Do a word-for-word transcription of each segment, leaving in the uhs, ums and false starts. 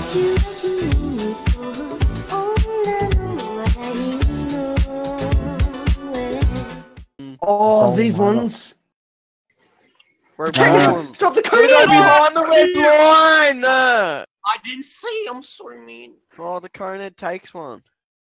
Oh, these ones. Bro, Uh, Stop the We're Conan! behind the red line! Uh. I didn't see, I'm sorry, man. Oh, the Conan takes one.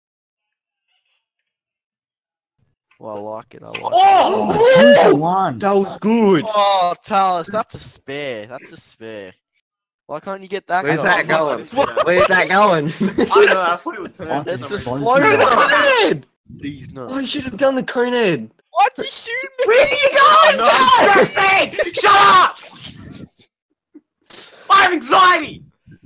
Well, I like it, I like it. Oh! Two for one. That was good. Oh, Talis, that's a spare. That's a spare. Why can't you get that Where's guy? that going? What? Where's that going? I don't know, I thought it would turn Oh, into it's It's a something. slow explosive. Through the one. Conan! These nuts. Oh, I should have done the Conan. Why'd you shoot me? Where are you I'm going, not Talis? stressing! Shut up! I have anxiety!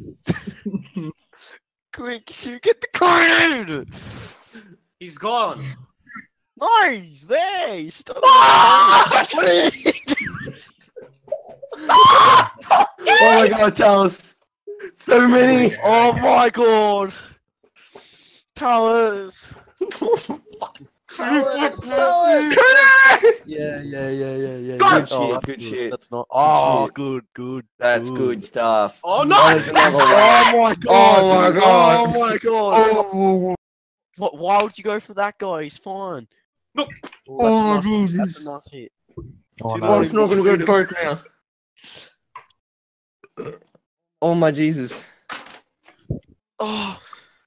Quick, shoot, get the Conan! He's gone. No, he's there. He's still Ah! Oh my god, Talis. So many. Oh my god. Talis. Talis, Talis. Yeah, yeah, yeah, yeah, yeah. Good Oh, shit, that's good shit. That's not. Oh, Shit. good, good. That's good stuff. Oh no! That is another one. Oh my god. Oh my god. Oh my god. Oh, What? Why would you go for that guy? He's fine. Look. Oh, that's, Oh, a nice, Jesus. that's a nice hit. Oh, Two oh, no. it's not gonna go to Coke now. Oh my Jesus. Oh.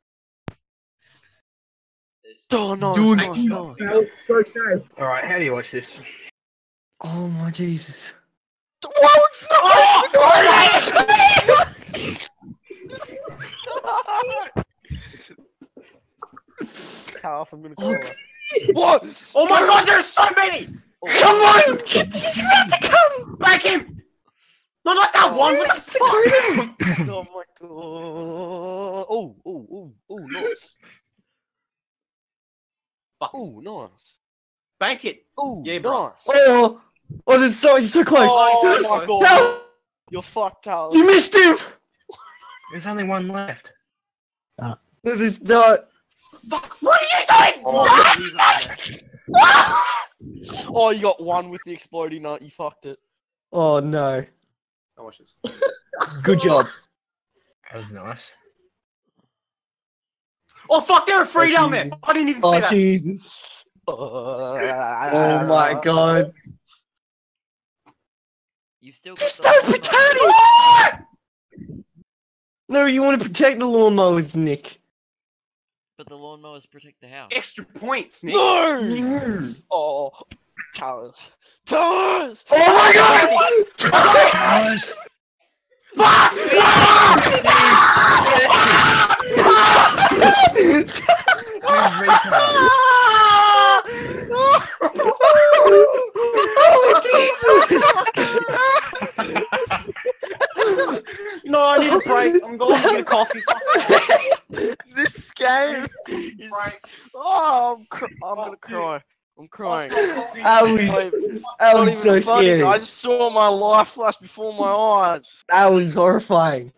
Oh, nice, Dude. nice, nice. Alright, how do you watch this? Oh my Jesus. Why would you Talis, I'm gonna call her. What? Oh my god, there's so many! Come on! Get these men to come! Back him! No, not that one! What the fuck? Oh my god. Oh, oh, oh, oh, nice. Fuck. Oh, nice. Bank it! Oh, Yeah, bro. nice. Oh, oh, this is so, he's so close. Oh so my close. god. No, You're fucked, Talis. you missed him! There's only one left. There's no... Fuck! What are you doing? Oh, oh, you got one with the exploding nut. You fucked it. Oh no. I watch this. Good job. That was nice. Oh fuck, there are three Oh, down there! Jesus. I didn't even see Oh that! Jesus. Oh Oh my god. You still got Just the don't lawnmower. protect it! No, you want to protect the lawnmowers, Nick. But the lawnmowers protect the house. Extra points, Nick! No! No. Oh, Talis. Talis! Oh my god! Talis! No, I need a break. I'm going to get a coffee. This game is. Oh, I'm, cr I'm gonna cry. I'm crying. That was, It's not- that not was even so funny. scary. I just saw my life flash before my eyes. That was horrifying.